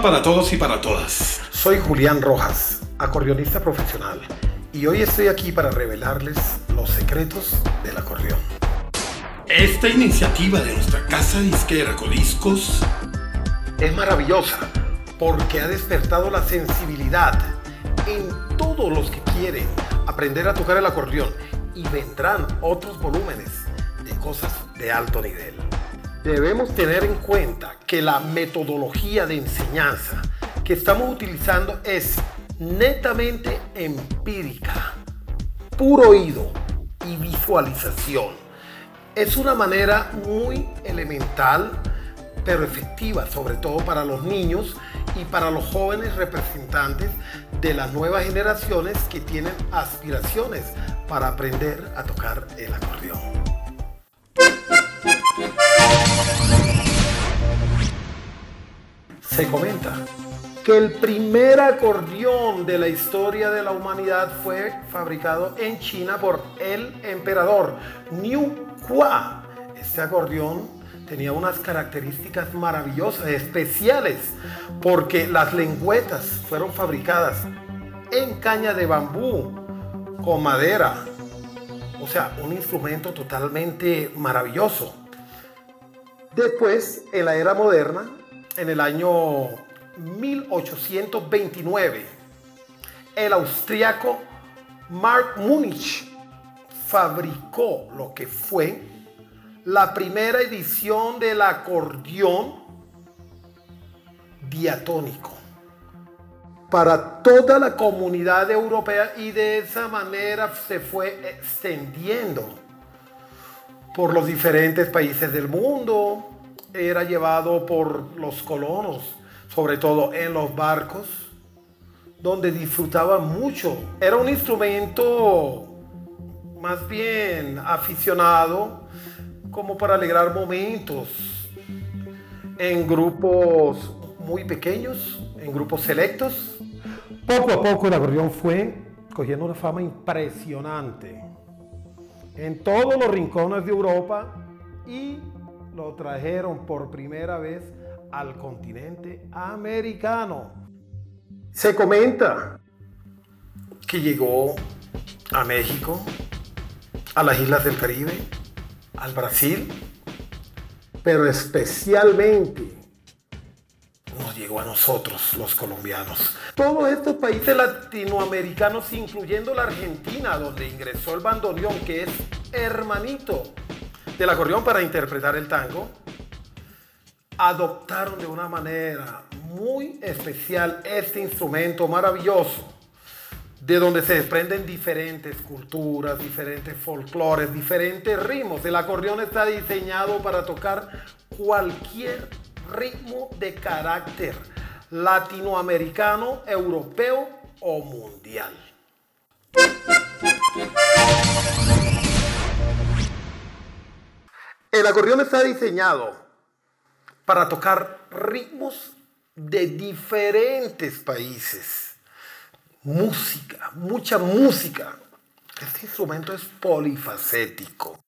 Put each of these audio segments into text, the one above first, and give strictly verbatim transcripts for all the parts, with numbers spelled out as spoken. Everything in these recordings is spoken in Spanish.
para todos y para todas. Soy Julián Rojas, acordeonista profesional, y hoy estoy aquí para revelarles los secretos del acordeón. Esta iniciativa de nuestra casa disquera Codiscos es maravillosa porque ha despertado la sensibilidad en todos los que quieren aprender a tocar el acordeón, y vendrán otros volúmenes de cosas de alto nivel. Debemos tener en cuenta que la metodología de enseñanza que estamos utilizando es netamente empírica, puro oído y visualización. Es una manera muy elemental, pero efectiva, sobre todo para los niños y para los jóvenes representantes de las nuevas generaciones que tienen aspiraciones para aprender a tocar el acordeón. Se comenta que el primer acordeón de la historia de la humanidad fue fabricado en China por el emperador Niu Hua. Este acordeón tenía unas características maravillosas, especiales, porque las lengüetas fueron fabricadas en caña de bambú, con madera. O sea, un instrumento totalmente maravilloso. Después, en la era moderna, en el año mil ochocientos veintinueve, el austriaco Mark Munich fabricó lo que fue la primera edición del acordeón diatónico para toda la comunidad europea, y de esa manera se fue extendiendo por los diferentes países del mundo. Era llevado por los colonos, sobre todo en los barcos, donde disfrutaban mucho. Era un instrumento más bien aficionado, como para alegrar momentos en grupos muy pequeños, en grupos selectos. Poco a poco el acordeón fue cogiendo una fama impresionante en todos los rincones de Europa, y lo trajeron por primera vez al continente americano. Se comenta que llegó a México, a las islas del Caribe, al Brasil, pero especialmente nos llegó a nosotros, los colombianos. Todos estos países latinoamericanos, incluyendo la Argentina, donde ingresó el bandoneón, que es hermanito del acordeón para interpretar el tango, adoptaron de una manera muy especial este instrumento maravilloso, de donde se desprenden diferentes culturas, diferentes folclores, diferentes ritmos. El acordeón está diseñado para tocar cualquier ritmo de carácter latinoamericano, europeo o mundial. El acordeón está diseñado para tocar ritmos de diferentes países. Música, mucha música. Este instrumento es polifacético.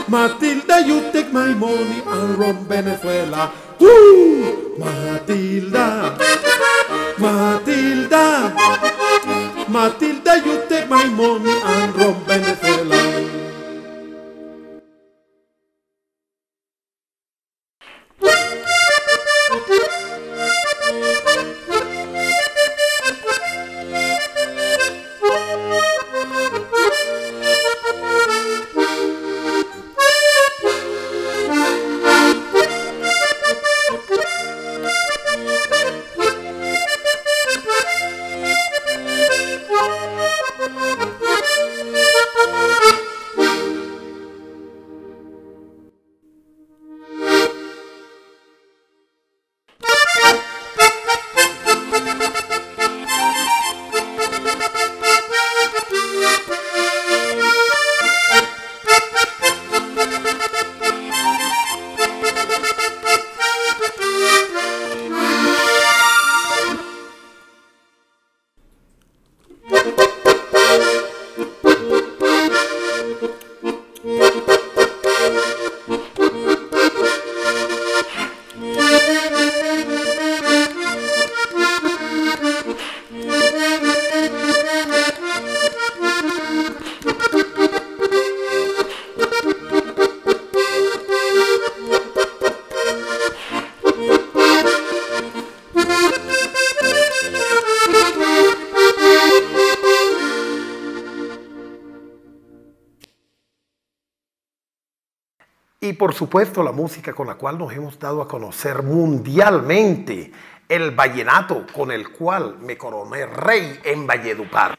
Matilda, you take my money and run Venezuela. ¡Uh! Matilda, Matilda, Matilda, you take my money and run Venezuela. Y por supuesto la música con la cual nos hemos dado a conocer mundialmente, el vallenato con el cual me coroné rey en Valledupar.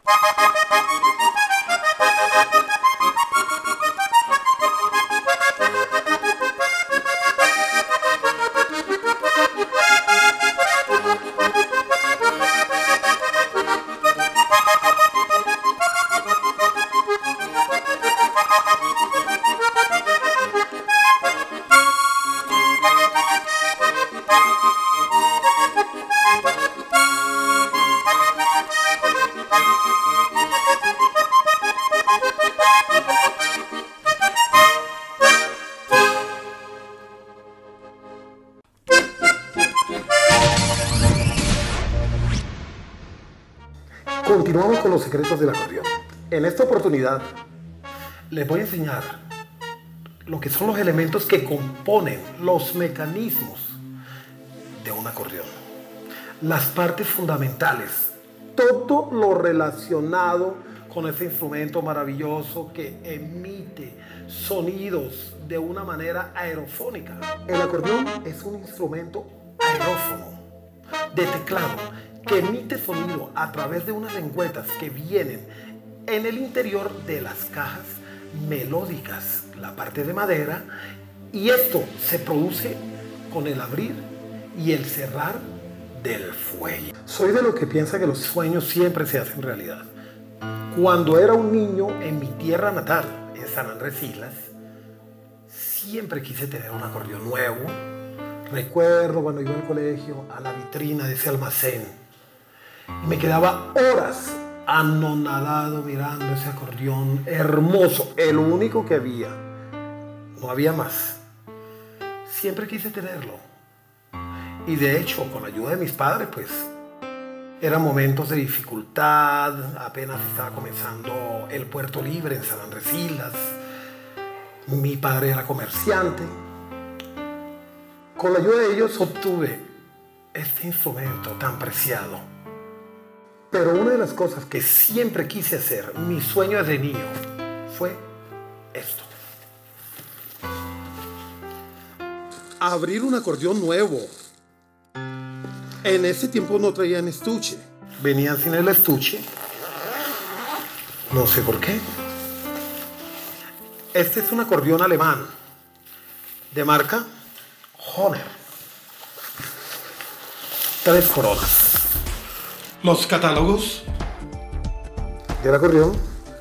Continuamos con los secretos del acordeón. En esta oportunidad les voy a enseñar lo que son los elementos que componen los mecanismos de un acordeón. Las partes fundamentales, todo lo relacionado con ese instrumento maravilloso que emite sonidos de una manera aerofónica. El acordeón es un instrumento aerófono de teclado que emite sonido a través de unas lengüetas que vienen en el interior de las cajas melódicas, la parte de madera, y esto se produce con el abrir y el cerrar del fuelle. Soy de los que piensa que los sueños siempre se hacen realidad. Cuando era un niño en mi tierra natal, en San Andrés Islas, siempre quise tener un acordeón nuevo. Recuerdo cuando iba al colegio a la vitrina de ese almacén y me quedaba horas anonadado mirando ese acordeón hermoso, el único que había, no había más. Siempre quise tenerlo y de hecho con la ayuda de mis padres pues eran momentos de dificultad, apenas estaba comenzando el Puerto Libre en San Andrés Islas, mi padre era comerciante. Con la ayuda de ellos obtuve este instrumento tan preciado. Pero una de las cosas que siempre quise hacer, mi sueño desde niño, fue esto. Abrir un acordeón nuevo. En ese tiempo no traían estuche. Venían sin el estuche. No sé por qué. Este es un acordeón alemán de marca Hohner. Tres coronas. Los catálogos del acordeón.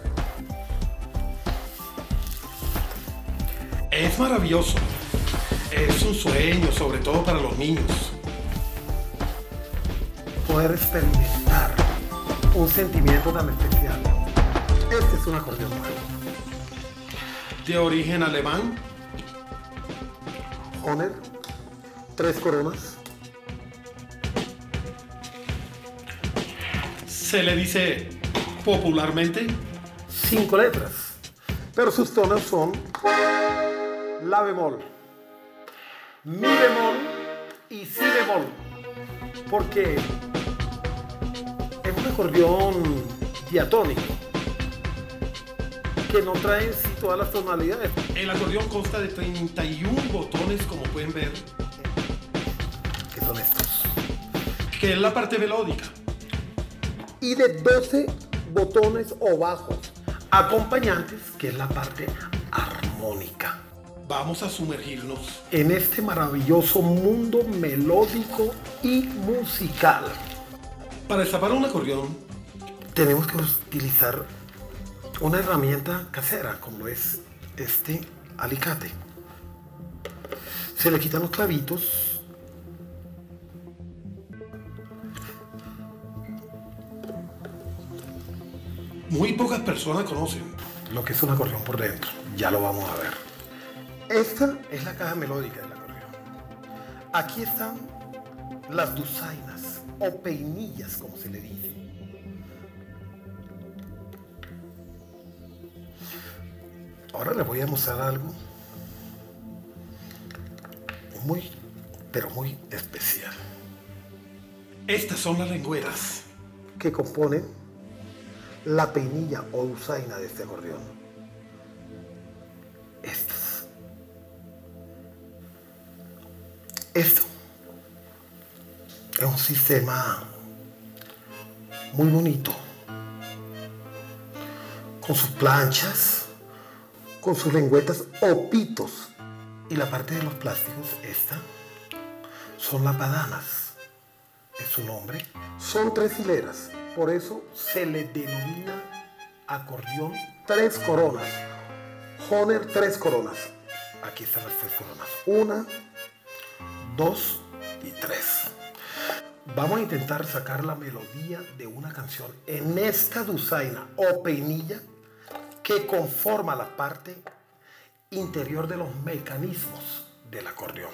Es maravilloso. Es un sueño, sobre todo para los niños. Poder experimentar un sentimiento tan especial. Este es un acordeón nuevo. de origen alemán. Hohner, tres coronas. Se le dice popularmente Cinco letras, pero sus tonos son la bemol, mi bemol y si bemol, porque es un acordeón diatónico que no trae en sí todas las tonalidades. el acordeón consta de treinta y uno botones, como pueden ver, Que son estos. que es la parte melódica. Y de doce botones o bajos acompañantes, que es la parte armónica. Vamos a sumergirnos En este maravilloso mundo melódico y musical. para destapar un acordeón. Tenemos que utilizar una herramienta casera, como es este alicate. Se le quitan los clavitos. Muy pocas personas conocen Lo que es un acordeón por dentro. Ya lo vamos a ver. Esta es la caja melódica del acordeón. Aquí están las dulzainas o peinillas, como se le dice. Ahora les voy a mostrar algo muy, pero muy especial, Estas son las lengüetas. que componen la peinilla o dulzaina de este acordeón. Estas. Esto es un sistema muy bonito, con sus planchas, con sus lengüetas o pitos, y la parte de los plásticos, esta, son las padanas, es su nombre. Son tres hileras, por eso se le denomina acordeón tres coronas. Hohner tres coronas. Aquí están las tres coronas. Una, dos y tres. Vamos a intentar sacar la melodía de una canción en esta dulzaina o peinilla que conforma la parte interior de los mecanismos del acordeón.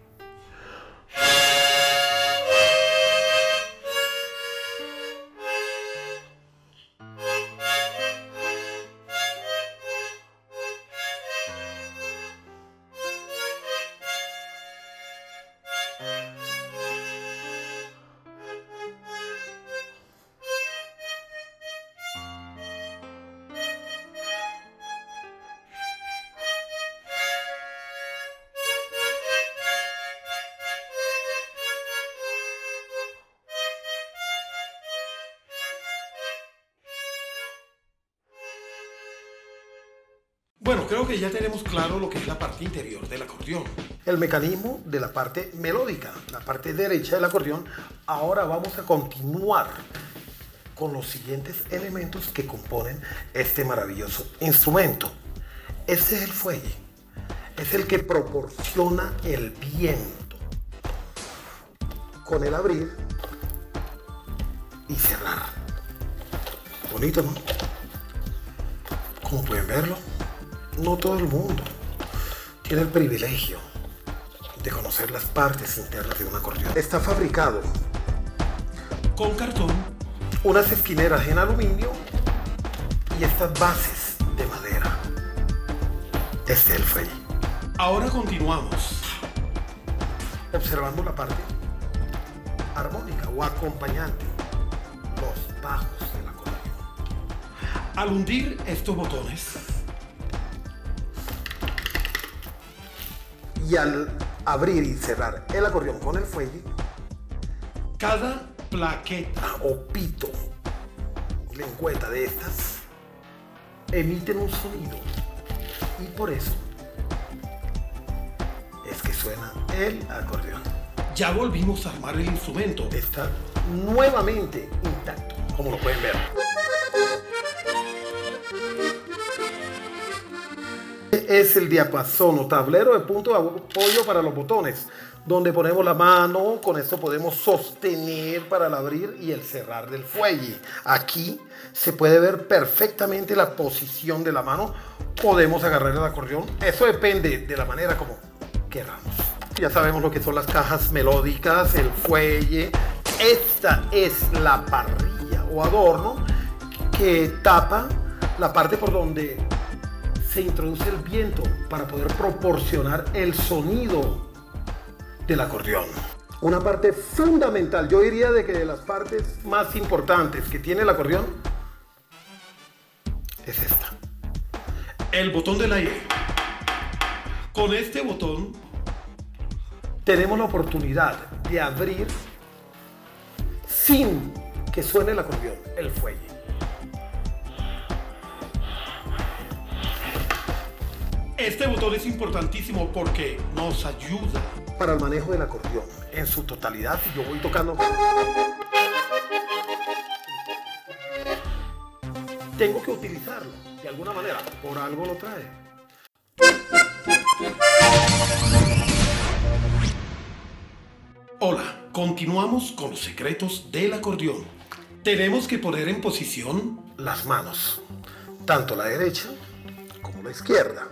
Bueno, creo que ya tenemos claro lo que es la parte interior del acordeón. El mecanismo de la parte melódica, la parte derecha del acordeón. Ahora vamos a continuar con los siguientes elementos que componen este maravilloso instrumento. Este es el fuelle, es el que proporciona el viento. Con el abrir y cerrar. Bonito, ¿no? Como pueden verlo, no todo el mundo tiene el privilegio de conocer las partes internas de un acordeón. Está fabricado Con cartón, unas esquineras en aluminio y estas bases de madera. Este es el fuelle. ahora continuamos. Observando la parte armónica o acompañante, los bajos del acordeón. Al hundir estos botones, Y al abrir y cerrar el acordeón con el fuelle, cada plaqueta o pito, lengüeta de estas, emiten un sonido. Y por eso es que suena el acordeón. ya volvimos a armar el instrumento. Está nuevamente intacto, como lo pueden ver. Es el diapasón o tablero de punto de apoyo para los botones. donde ponemos la mano, con esto podemos sostener para el abrir y el cerrar del fuelle. Aquí se puede ver perfectamente la posición de la mano, podemos agarrar el acordeón, eso depende de la manera como queramos. Ya sabemos lo que son las cajas melódicas, el fuelle. Esta es la parrilla o adorno que tapa la parte por donde se introduce el viento para poder proporcionar el sonido del acordeón. Una parte fundamental, yo diría de que de las partes más importantes que tiene el acordeón es esta. El botón del aire. Con este botón tenemos la oportunidad de abrir sin que suene el acordeón, el fuelle. Este botón es importantísimo porque nos ayuda para el manejo del acordeón en su totalidad. Si yo voy tocando, tengo que utilizarlo de alguna manera, por algo lo trae. Hola, continuamos con los secretos del acordeón. Tenemos que poner en posición las manos, tanto la derecha como la izquierda.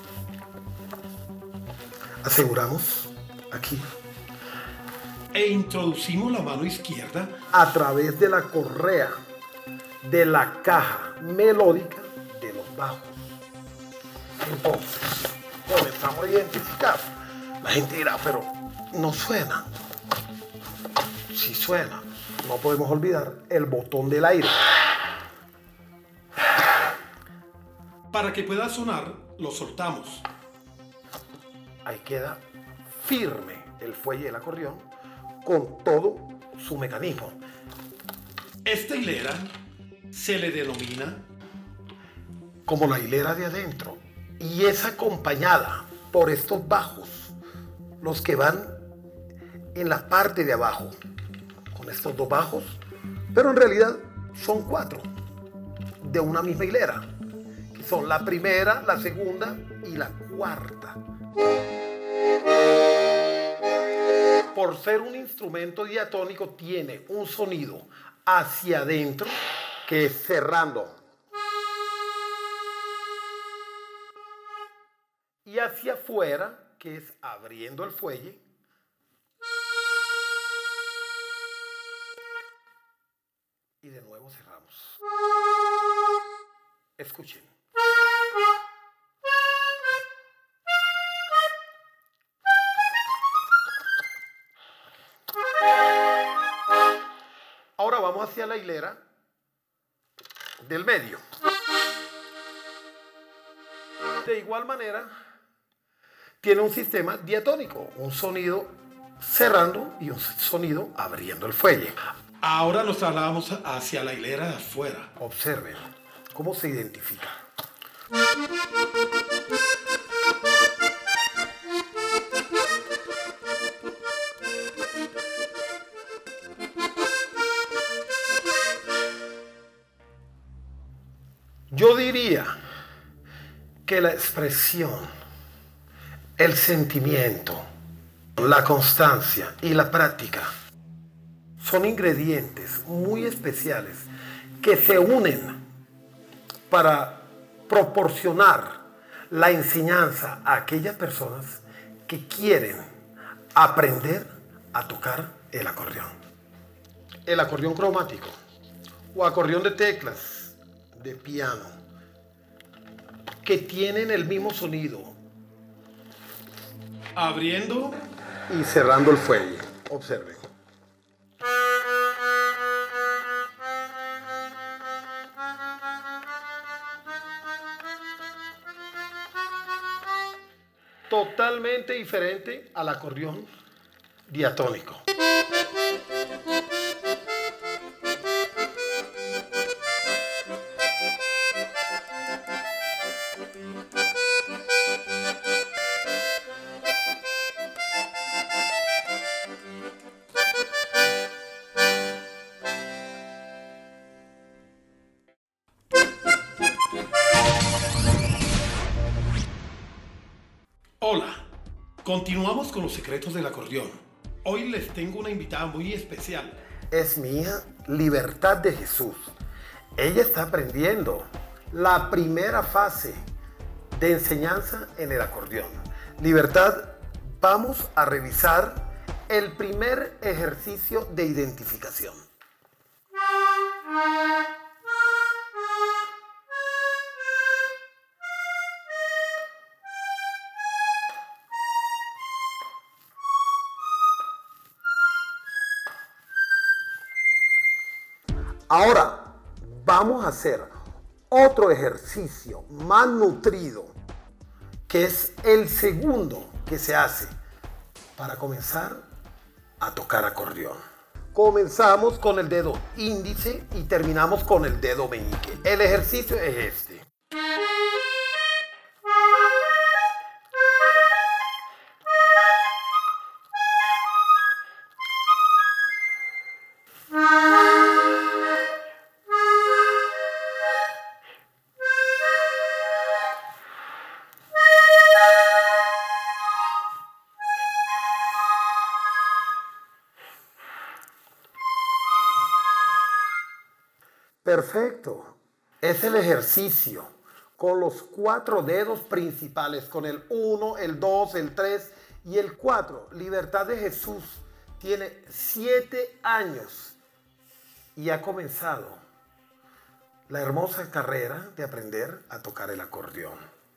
Aseguramos aquí e introducimos la mano izquierda a través de la correa de la caja melódica de los bajos. Entonces, comenzamos a identificar. La gente dirá, pero no suena. Sí suena. No podemos olvidar el botón del aire. Para que pueda sonar, lo soltamos. Ahí queda firme el fuelle del acordeón con todo su mecanismo. Esta hilera se le denomina como la hilera de adentro y es acompañada por estos bajos, los que van en la parte de abajo, con estos dos bajos, pero en realidad son cuatro de una misma hilera, que son la primera, la segunda y la cuarta. Por ser un instrumento diatónico, tiene un sonido hacia adentro, que es cerrando, y hacia afuera, que es abriendo el fuelle, y de nuevo cerramos. Escuchen. Ahora vamos hacia la hilera del medio. De igual manera, tiene un sistema diatónico, un sonido cerrando y un sonido abriendo el fuelle. Ahora nos trasladamos hacia la hilera de afuera. Observen cómo se identifica. Yo diría que la expresión, el sentimiento, la constancia y la práctica son ingredientes muy especiales que se unen para proporcionar la enseñanza a aquellas personas que quieren aprender a tocar el acordeón. El acordeón cromático o acordeón de teclas de piano, que tienen el mismo sonido, abriendo y cerrando el fuelle. Observen. Totalmente diferente al acordeón diatónico. Hola, Continuamos con los secretos del acordeón. Hoy les tengo una invitada muy especial. Es mi hija Libertad de Jesús. Ella está aprendiendo la primera fase de enseñanza en el acordeón. Libertad, vamos a revisar el primer ejercicio de identificación. Ahora vamos a hacer otro ejercicio más nutrido, que es el segundo que se hace para comenzar a tocar acordeón. Comenzamos con el dedo índice y terminamos con el dedo meñique. El ejercicio es este. Perfecto. Es el ejercicio con los cuatro dedos principales, con el uno, el dos, el tres y el cuatro. Libertad de Jesús tiene siete años y ha comenzado la hermosa carrera de aprender a tocar el acordeón.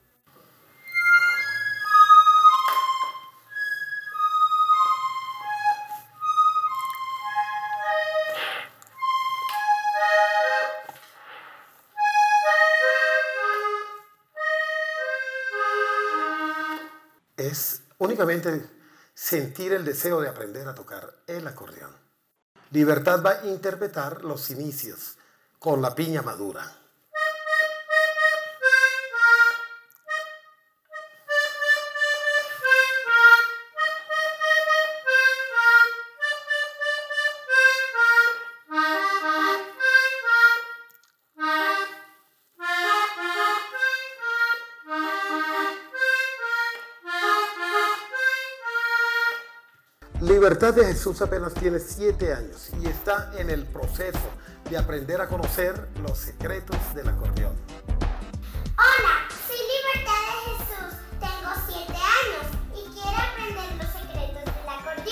Es únicamente sentir el deseo de aprender a tocar el acordeón. Libertad va a interpretar los inicios con la piña madura. Libertad de Jesús apenas tiene siete años y está en el proceso de aprender a conocer los secretos del acordeón. Hola, soy Libertad de Jesús, tengo siete años y quiero aprender los secretos del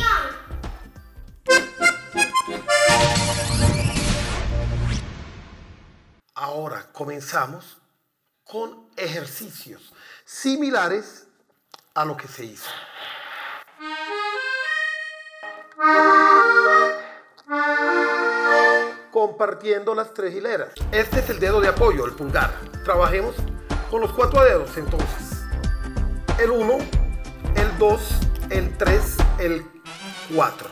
acordeón. Ahora comenzamos con ejercicios similares a lo que se hizo. Compartiendo las tres hileras. Este es el dedo de apoyo, el pulgar. Trabajemos con los cuatro dedos entonces. El uno, el dos, el tres, el cuatro.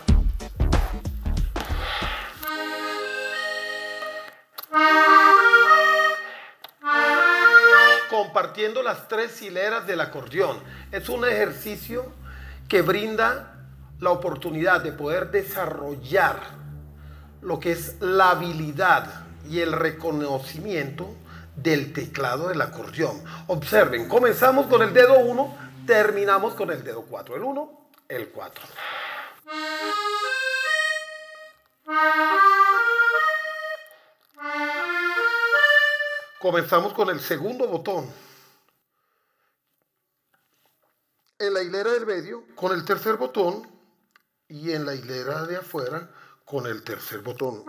Compartiendo las tres hileras del acordeón. Es un ejercicio que brinda la oportunidad de poder desarrollar lo que es la habilidad y el reconocimiento del teclado del acordeón. Observen, comenzamos con el dedo uno, terminamos con el dedo cuatro. El uno, el cuatro. Comenzamos con el segundo botón en la hilera del medio, con el tercer botón, y en la hilera de afuera con el tercer botón.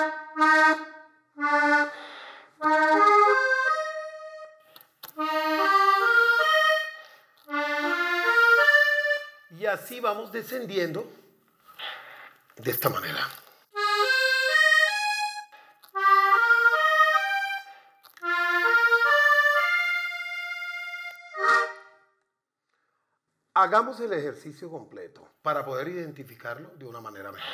Y así vamos descendiendo de esta manera. Hagamos el ejercicio completo para poder identificarlo de una manera mejor.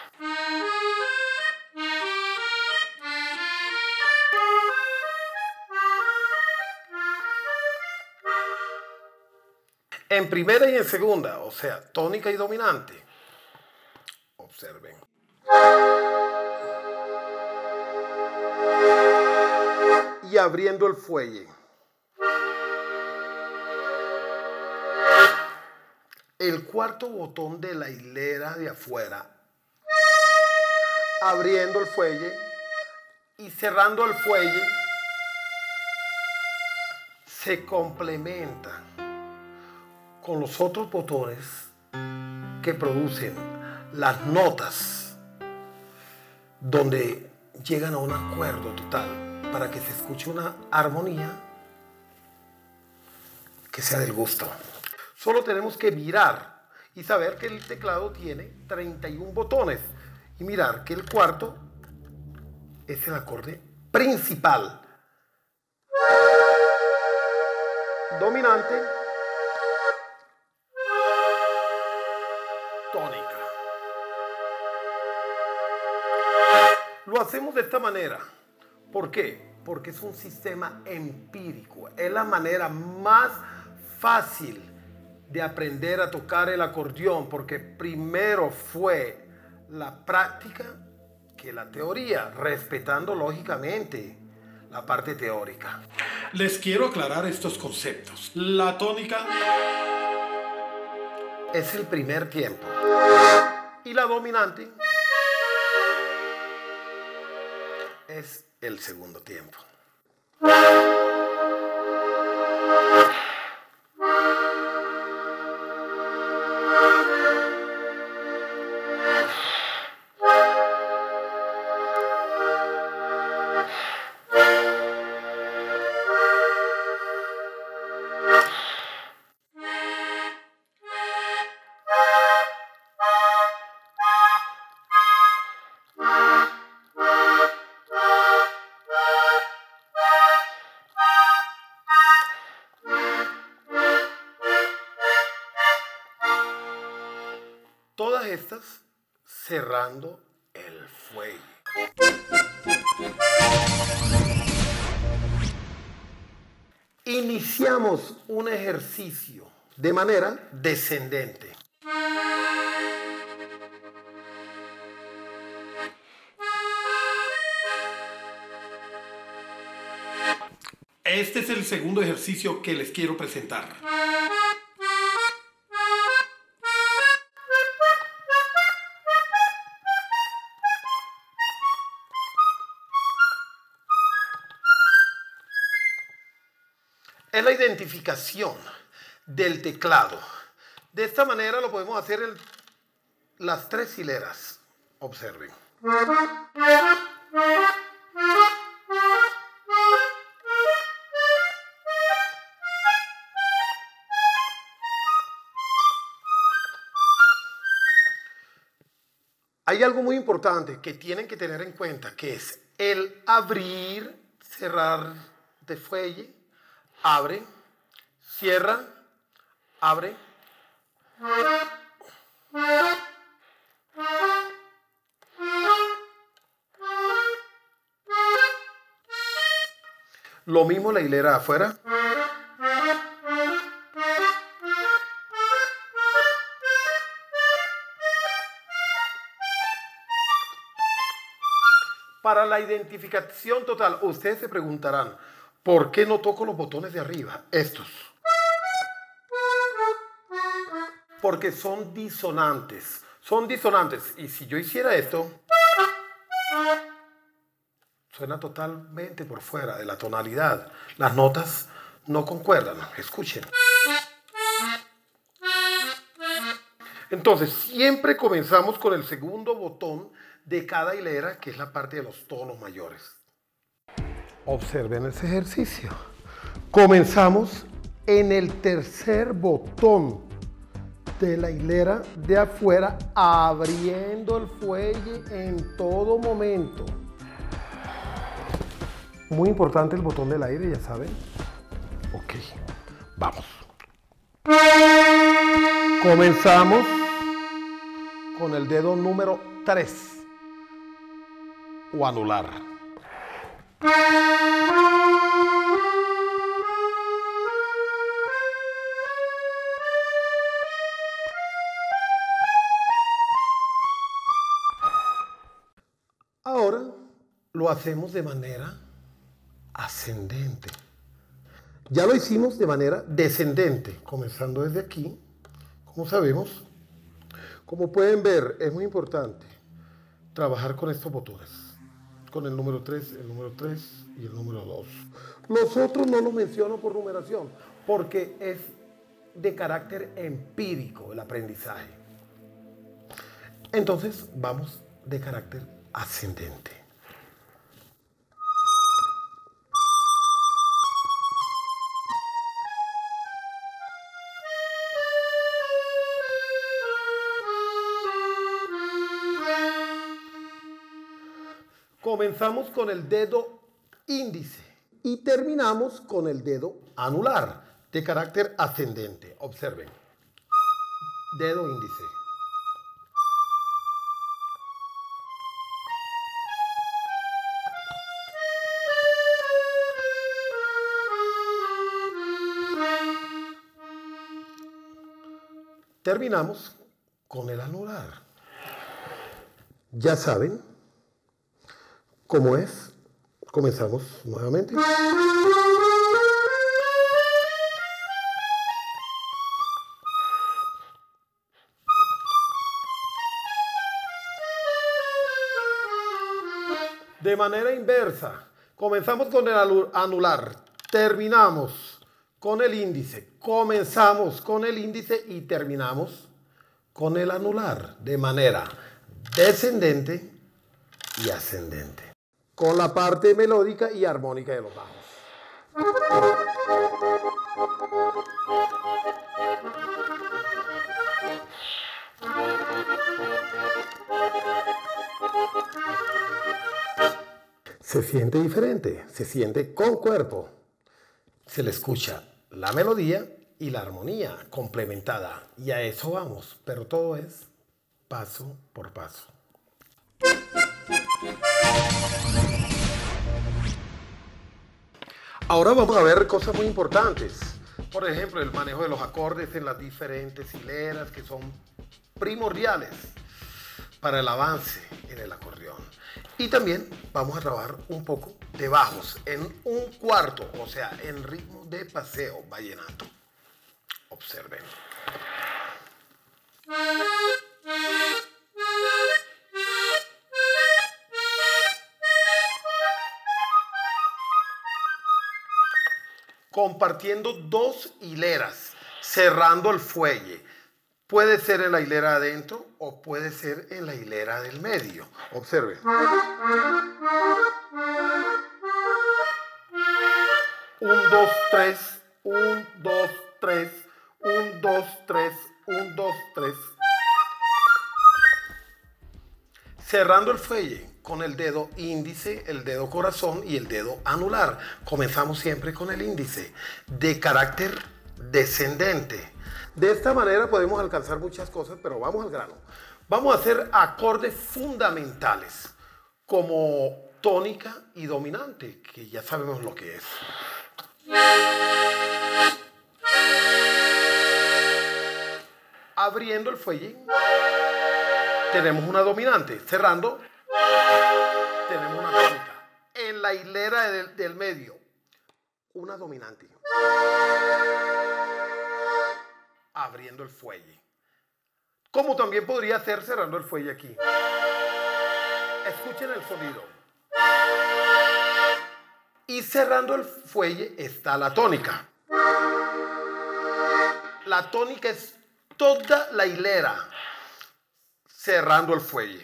En primera y en segunda, o sea, tónica y dominante. Observen. Y abriendo el fuelle. el cuarto botón de la hilera de afuera, abriendo el fuelle y cerrando el fuelle, se complementa con los otros botones que producen las notas donde llegan a un acuerdo total para que se escuche una armonía que sea del gusto. Solo tenemos que mirar y saber que el teclado tiene treinta y uno botones y mirar que el cuarto es el acorde principal, dominante, tónica. Lo hacemos de esta manera. ¿Por qué? Porque es un sistema empírico. Es la manera más fácil de aprender a tocar el acordeón, porque primero fue la práctica que la teoría, respetando lógicamente la parte teórica. Les quiero aclarar estos conceptos. La tónica es el primer tiempo y la dominante es el segundo tiempo. Todas estas cerrando el fuelle. Iniciamos un ejercicio de manera descendente. Este es el segundo ejercicio que les quiero presentar. Es la identificación del teclado. De esta manera lo podemos hacer en las tres hileras. Observen. Hay algo muy importante que tienen que tener en cuenta, que es el abrir, cerrar de fuelle. Abre, cierra, abre. Lo mismo la hilera de afuera. Para la identificación total, ustedes se preguntarán, ¿por qué no toco los botones de arriba? Estos. Porque son disonantes. Son disonantes. Y si yo hiciera esto, suena totalmente por fuera de la tonalidad. Las notas no concuerdan. Escuchen. Entonces, siempre comenzamos con el segundo botón de cada hilera, que es la parte de los tonos mayores. Observen ese ejercicio. Comenzamos en el tercer botón de la hilera de afuera, abriendo el fuelle en todo momento. Muy importante el botón del aire, ya saben. Ok, vamos. Comenzamos con el dedo número tres o anular. Ahora lo hacemos de manera ascendente. Ya lo hicimos de manera descendente, comenzando desde aquí, como sabemos. Como pueden ver, es muy importante trabajar con estos botones. Con el número tres, el número tres y el número dos. Los otros no los menciono por numeración, porque es de carácter empírico el aprendizaje. Entonces, vamos de carácter ascendente. Comenzamos con el dedo índice y terminamos con el dedo anular de carácter ascendente. Observen. Dedo índice. Terminamos con el anular. Ya saben cómo es. Comenzamos nuevamente. De manera inversa, comenzamos con el anular, terminamos con el índice, comenzamos con el índice y terminamos con el anular, de manera descendente y ascendente, con la parte melódica y armónica de los bajos. Se siente diferente, se siente con cuerpo. Se le escucha la melodía y la armonía complementada. Y a eso vamos, pero todo es paso por paso. Ahora vamos a ver cosas muy importantes. Por ejemplo, el manejo de los acordes en las diferentes hileras que son primordiales para el avance en el acordeón. Y también vamos a trabajar un poco de bajos en un cuarto, o sea, en ritmo de paseo vallenato. Observen. Compartiendo dos hileras, cerrando el fuelle. Puede ser en la hilera adentro o puede ser en la hilera del medio. Observe. Un, dos, tres. Un, dos, tres. Un, dos, tres. Un, dos, tres. Cerrando el fuelle con el dedo índice, el dedo corazón y el dedo anular. Comenzamos siempre con el índice, de carácter descendente. De esta manera podemos alcanzar muchas cosas, pero vamos al grano. Vamos a hacer acordes fundamentales, como tónica y dominante, que ya sabemos lo que es. Abriendo el fuelle, tenemos una dominante. Cerrando, tenemos una tónica. En la hilera del, del medio, una dominante. Abriendo el fuelle. Como también podría ser cerrando el fuelle aquí. Escuchen el sonido. Y cerrando el fuelle está la tónica. La tónica es toda la hilera cerrando el fuelle.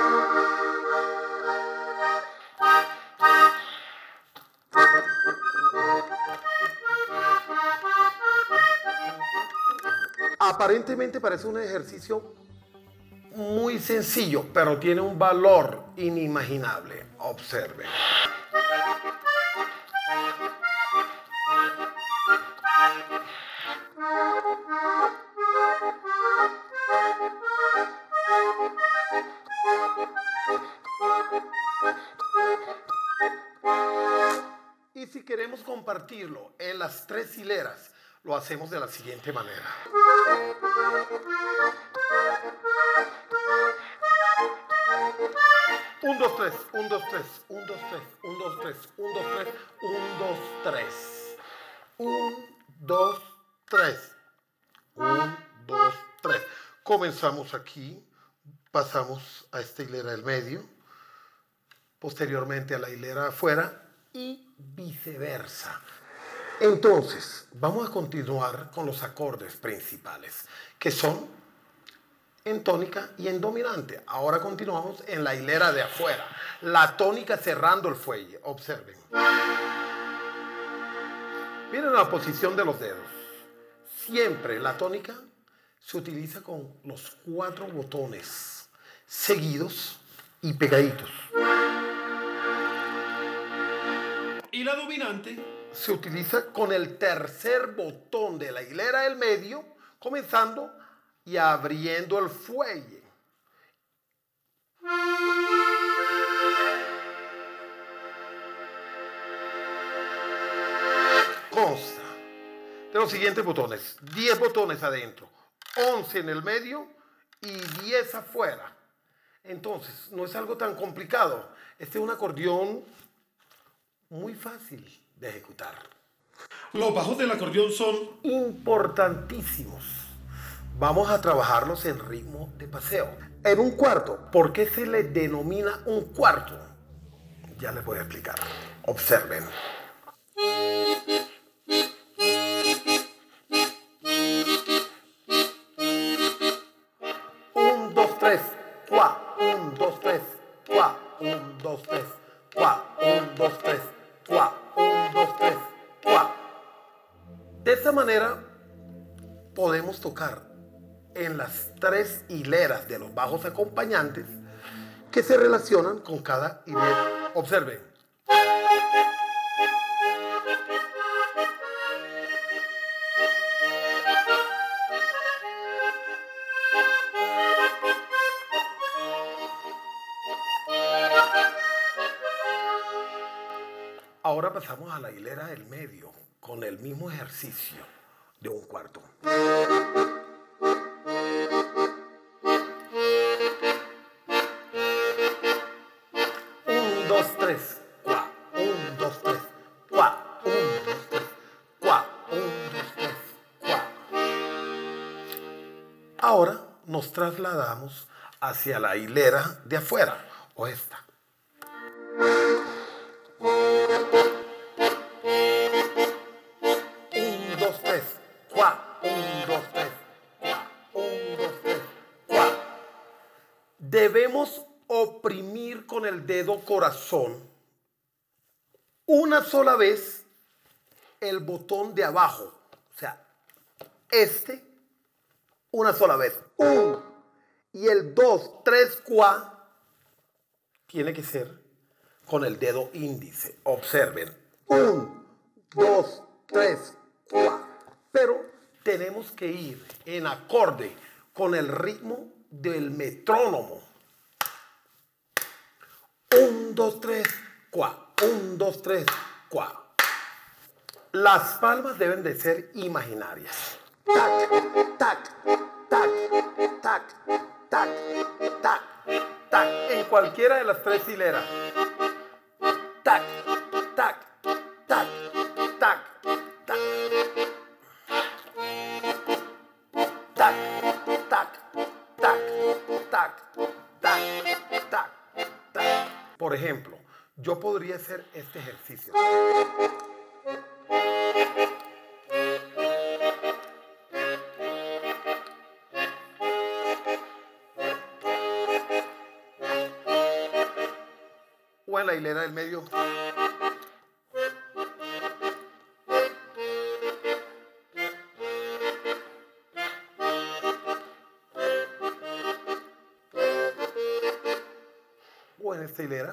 Aparentemente parece un ejercicio muy sencillo, pero tiene un valor inimaginable. Observen. Y si queremos compartirlo en las tres hileras, lo hacemos de la siguiente manera. Un, dos, tres, un, dos, tres, un, dos, tres, un, dos, tres, un, dos, tres, un, dos, tres. Un, dos, tres. Un, dos, tres. Comenzamos aquí, pasamos a esta hilera del medio, posteriormente a la hilera de afuera y viceversa. Entonces, vamos a continuar con los acordes principales, que son en tónica y en dominante. Ahora continuamos en la hilera de afuera. La tónica cerrando el fuelle. Observen. Miren la posición de los dedos. Siempre la tónica se utiliza con los cuatro botones seguidos y pegaditos. Y la dominante se utiliza con el tercer botón de la hilera del medio, comenzando y abriendo el fuelle. Consta de los siguientes botones: diez botones adentro, once en el medio y diez afuera. Entonces, no es algo tan complicado. Este es un acordeón muy fácil de ejecutar. Los bajos del acordeón son importantísimos. Vamos a trabajarlos en ritmo de paseo. En un cuarto. ¿Por qué se le denomina un cuarto? Ya les voy a explicar. Observen. Un, dos, tres, cuá. Un, dos, tres, cuá. Un, dos, tres, cuá. Un, dos, tres, cuá. Un, dos, tres, cuá. De esta manera podemos tocar en las tres hileras de los bajos acompañantes que se relacionan con cada hilera. Observen. Ahora pasamos a la hilera del medio con el mismo ejercicio de un cuarto. Un, dos, tres, cuá. Un, dos, tres, cuá. Un, dos, tres, cuá. Un, dos, tres, cuá. Ahora nos trasladamos hacia la hilera de afuera, o esta. Debemos oprimir con el dedo corazón una sola vez el botón de abajo. O sea, este, una sola vez. Un. Y el dos, tres, cuá, tiene que ser con el dedo índice. Observen. Un, dos, tres, cuá. Pero tenemos que ir en acorde con el ritmo del metrónomo. Un, dos, tres, cuá. Un, dos, tres, cuá. Las palmas deben de ser imaginarias. Tac, tac, tac, tac, tac, tac, tac. En cualquiera de las tres hileras. Tac, tac, tac, tac, tac. Tac, tac, tac, tac, tac, tac, tac. Por ejemplo, yo podría hacer este ejercicio. O en la hilera del medio. O en esta hilera.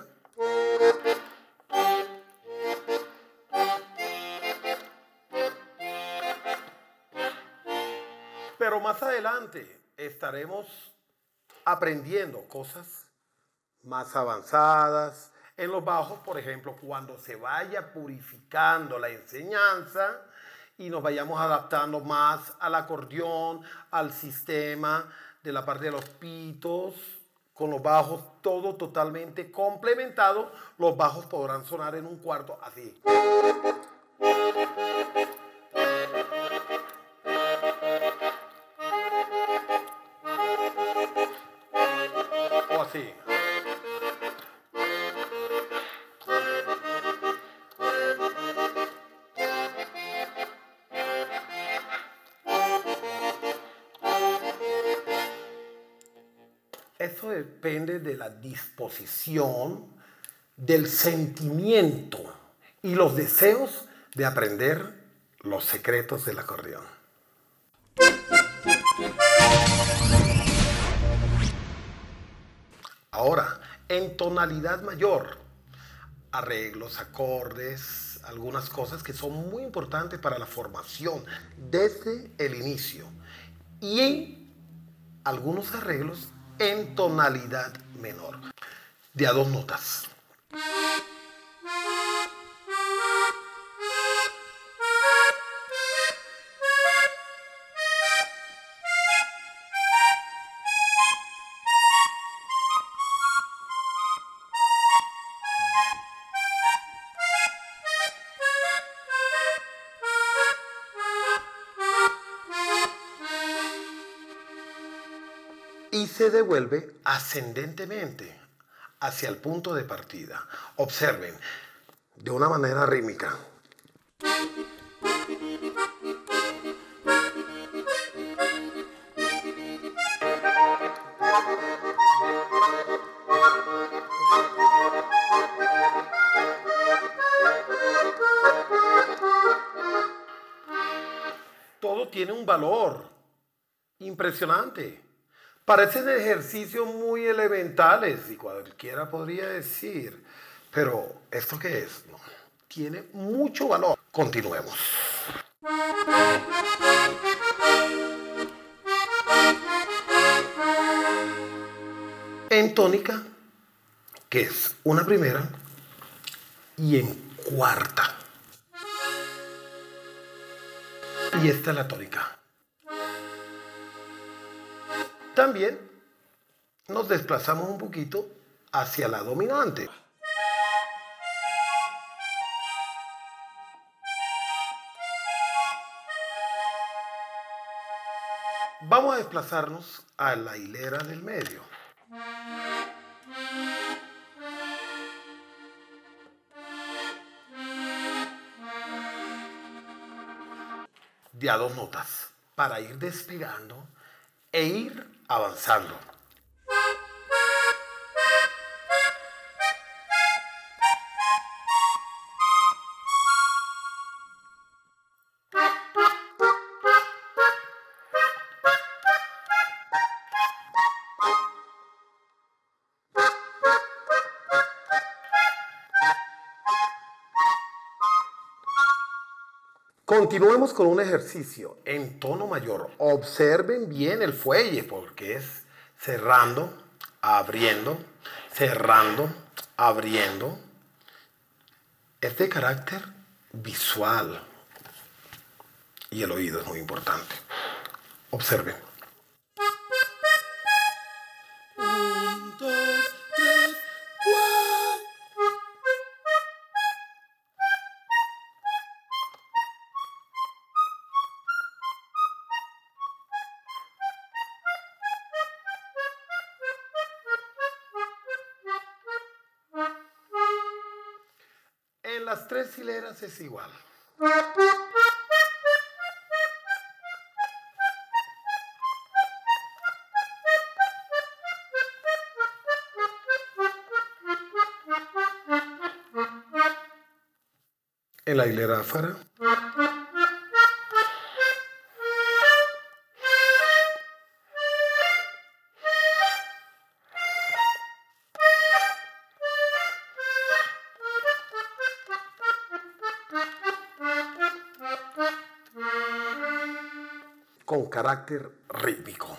Pero más adelante estaremos aprendiendo cosas más avanzadas. En los bajos, por ejemplo, cuando se vaya purificando la enseñanza y nos vayamos adaptando más al acordeón, al sistema de la parte de los pitos, con los bajos todo totalmente complementado, los bajos podrán sonar en un cuarto así. Sí. Eso depende de la disposición, del sentimiento y los deseos de aprender los secretos del acordeón. Ahora, en tonalidad mayor, arreglos, acordes, algunas cosas que son muy importantes para la formación desde el inicio. Y algunos arreglos en tonalidad menor, de a dos notas. Y se devuelve ascendentemente hacia el punto de partida. Observen, de una manera rítmica. Todo tiene un valor impresionante. Parecen ejercicios muy elementales y cualquiera podría decir, pero ¿esto qué es? No, tiene mucho valor. Continuemos. En tónica, que es una primera, y en cuarta. Y esta es la tónica. También nos desplazamos un poquito hacia la dominante. Vamos a desplazarnos a la hilera del medio. De a dos notas, para ir despegando e ir avanzando. Continuemos con un ejercicio en tono mayor. Observen bien el fuelle porque es cerrando, abriendo, cerrando, abriendo. Es de carácter visual y el oído es muy importante. Observen. Un, dos, tres, cuatro. En las tres hileras es igual. En la hilera afuera. Con carácter rítmico.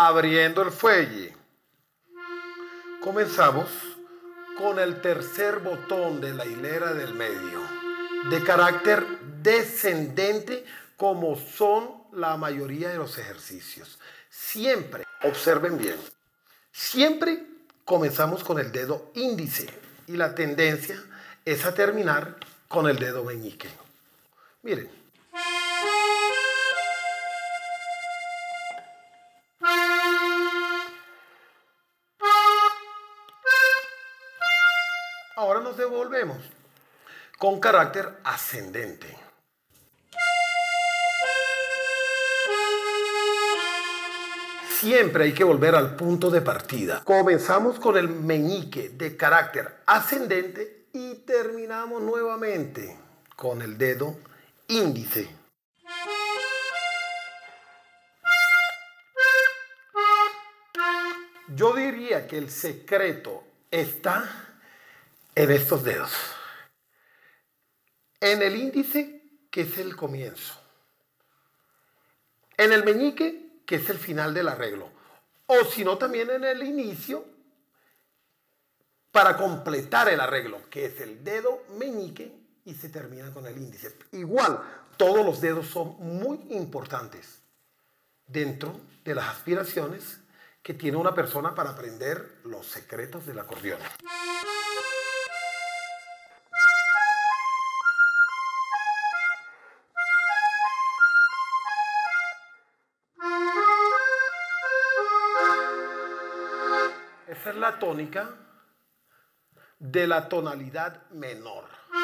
abriendo el fuelle. Comenzamos con el tercer botón de la hilera del medio, de carácter descendente, como son la mayoría de los ejercicios. Siempre, observen bien, siempre comenzamos con el dedo índice y la tendencia es a terminar con el dedo meñique. Miren. Ahora nos devolvemos con carácter ascendente. Siempre hay que volver al punto de partida. Comenzamos con el meñique de carácter ascendente y terminamos nuevamente con el dedo índice. Yo diría que el secreto está en estos dedos. En el índice, que es el comienzo. En el meñique, que es el final del arreglo. O si no, también en el inicio, para completar el arreglo, que es el dedo meñique y se termina con el índice. Igual, todos los dedos son muy importantes dentro de las aspiraciones que tiene una persona para aprender los secretos del acordeón. Esa es la tónica de la tonalidad menor.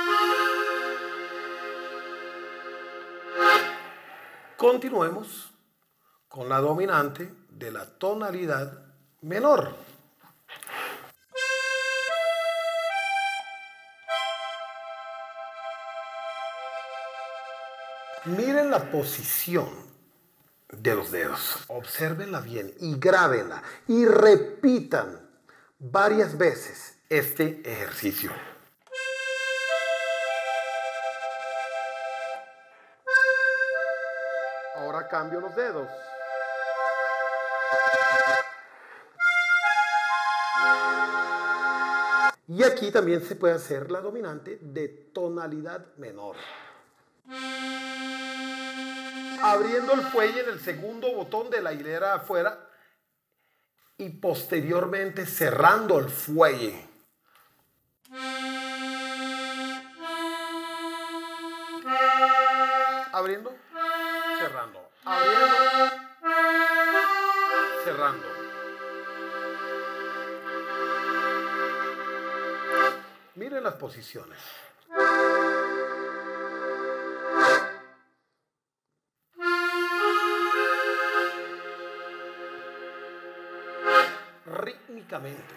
Continuemos con la dominante de la tonalidad menor. Miren la posición de los dedos. Obsérvenla bien y grábenla y repitan varias veces este ejercicio. Ahora cambio los dedos. Y aquí también se puede hacer la dominante de tonalidad menor. Abriendo el fuelle en el segundo botón de la hilera afuera y posteriormente cerrando el fuelle. Abriendo, cerrando, abriendo, cerrando. Miren las posiciones. Rítmicamente.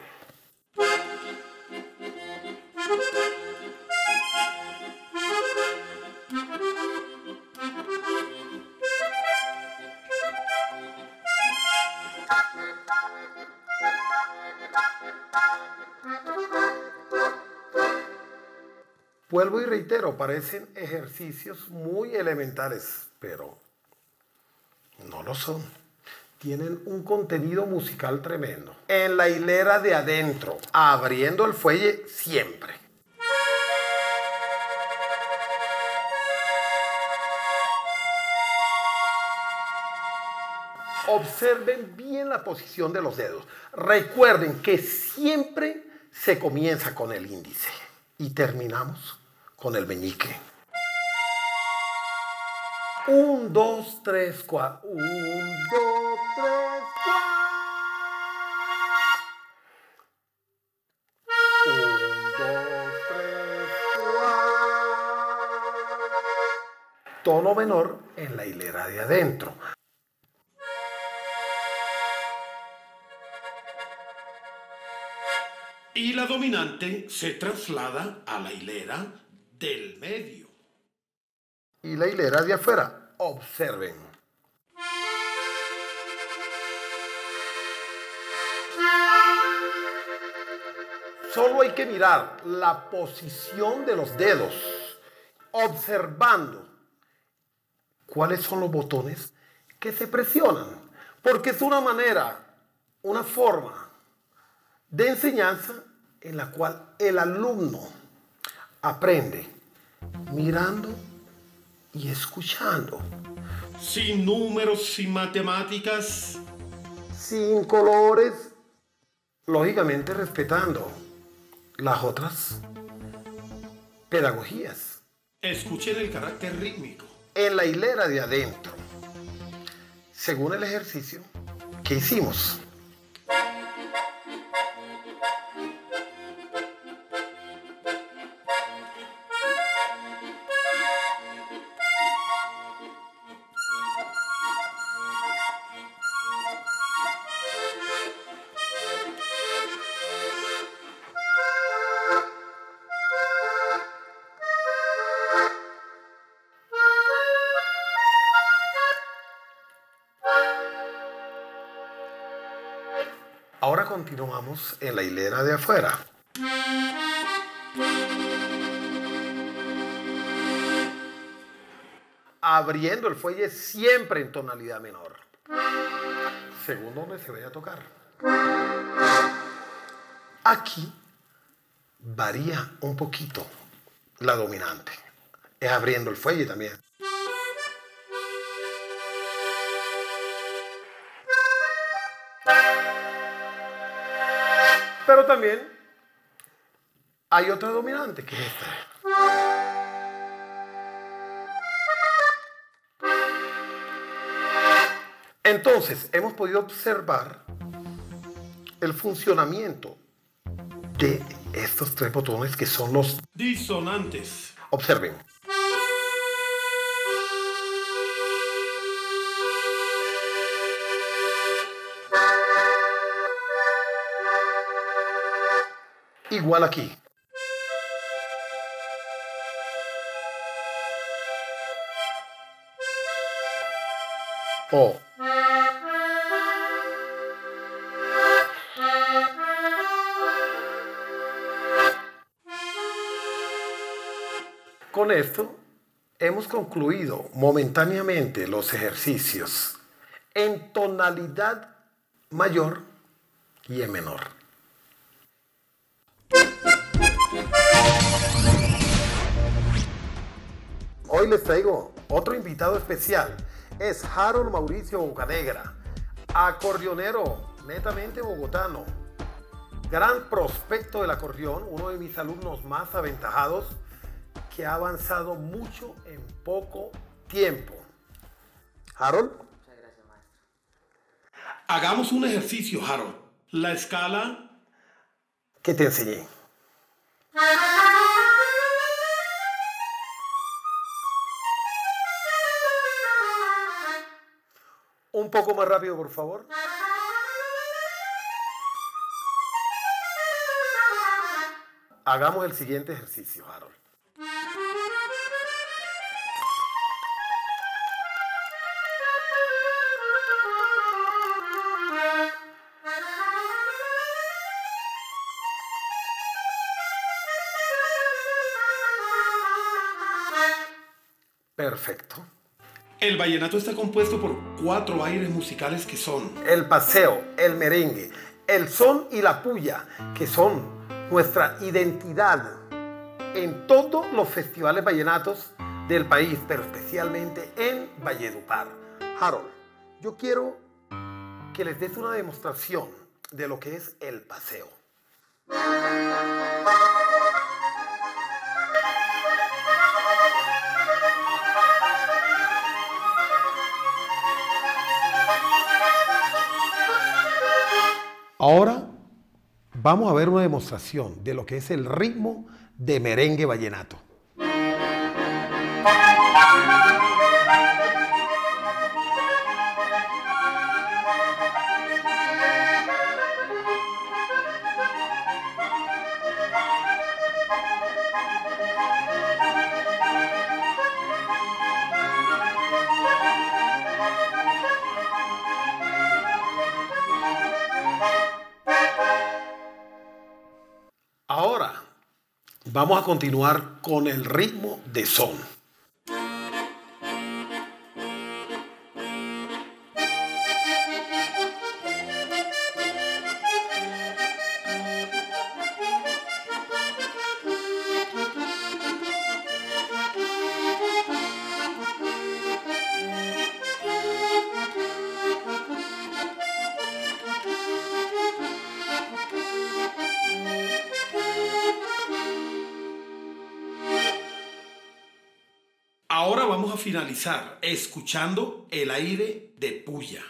Vuelvo y reitero, parecen ejercicios muy elementales, pero no lo son. Tienen un contenido musical tremendo. En la hilera de adentro, abriendo el fuelle siempre. Observen bien la posición de los dedos. Recuerden que siempre se comienza con el índice y terminamos con el meñique. Un, dos, tres, cuatro. Un, dos, tres, cuatro. Un, dos, tres, cuatro. Tono menor en la hilera de adentro. Y la dominante se traslada a la hilera del medio. Y la hilera de afuera, observen. Solo hay que mirar la posición de los dedos, observando cuáles son los botones que se presionan. Porque es una manera, una forma de enseñanza en la cual el alumno aprende mirando y escuchando. Sin números, sin matemáticas. Sin colores, lógicamente respetando las otras pedagogías. Escuchen el carácter rítmico. En la hilera de adentro, según el ejercicio que hicimos. Ahora continuamos en la hilera de afuera. Abriendo el fuelle siempre en tonalidad menor, según donde se vaya a tocar. Aquí varía un poquito la dominante. Es abriendo el fuelle también. Pero también hay otra dominante que es esta. Entonces, hemos podido observar el funcionamiento de estos tres botones que son los disonantes. Observen. Igual aquí. O. Con esto hemos concluido momentáneamente los ejercicios en tonalidad mayor y en menor. Hoy les traigo otro invitado especial. Es Harold Mauricio Bocanegra, acordeonero netamente bogotano, gran prospecto del acordeón, uno de mis alumnos más aventajados, que ha avanzado mucho en poco tiempo. Harold. Muchas gracias, maestro. Hagamos un ejercicio, Harold. La escala que te enseñé. Un poco más rápido, por favor. Hagamos el siguiente ejercicio, Harold. Perfecto. El vallenato está compuesto por cuatro aires musicales que son el paseo, el merengue, el son y la puya, que son nuestra identidad en todos los festivales vallenatos del país, pero especialmente en Valledupar. Harold, yo quiero que les des una demostración de lo que es el paseo. Ahora vamos a ver una demostración de lo que es el ritmo de merengue vallenato. Ahora vamos a continuar con el ritmo de son. Ahora vamos a finalizar escuchando El aire de Puya.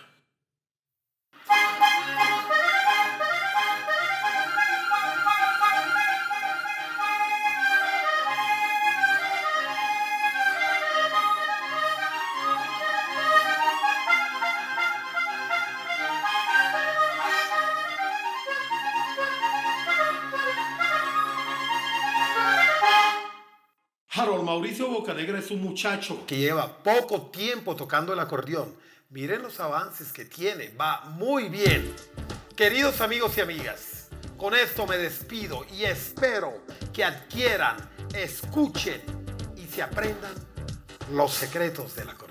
Harold Mauricio Bocanegra es un muchacho que lleva poco tiempo tocando el acordeón. Miren los avances que tiene, va muy bien. Queridos amigos y amigas, con esto me despido y espero que adquieran, escuchen y se aprendan los secretos del acordeón.